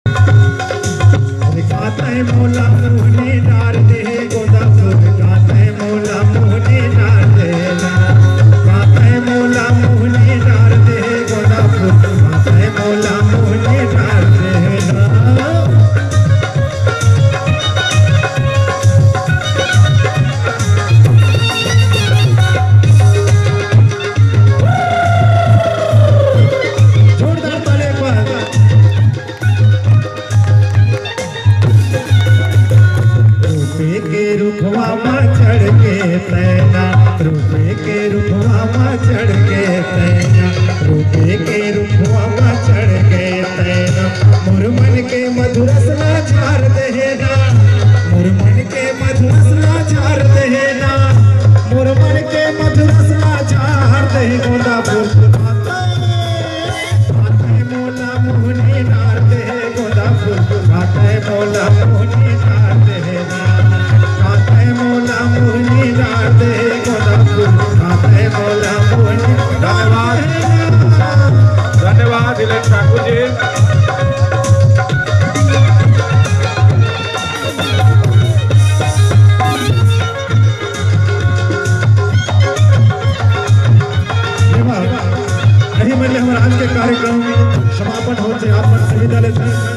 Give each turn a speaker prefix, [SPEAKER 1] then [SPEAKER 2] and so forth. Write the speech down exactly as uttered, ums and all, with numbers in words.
[SPEAKER 1] मोला मोहनी डार दे गोदा फूल गाता है मोला मोहनी डार देना गाता है मोला मोहनी डार दे गोदा फूल गाता है मोला मोहनी डार देना। जोरदार ताली पर के रुखवा में चढ़ के तैना रूपे के रुखवा में चढ़ के तैना रूपे के रुखवा में चढ़ के तैना मुरमन के मधुरसना झार देना मुरमन के मधुरसना झार देना मुरमन के मधुरसना झार दे गोदा फूल गाता है मोला मोहनी डार दे गोदा फूल गाता है मोला मोहनी डार देना मोला मोहनी डार दे गोदा फूल गाता है मोला मोहनी।
[SPEAKER 2] धन्यवाद धन्यवाद दिलीप ठाकुर जी।
[SPEAKER 1] नहीं मिले हमारे आज के कार्यक्रम समापन हो जाए आप विद्यालय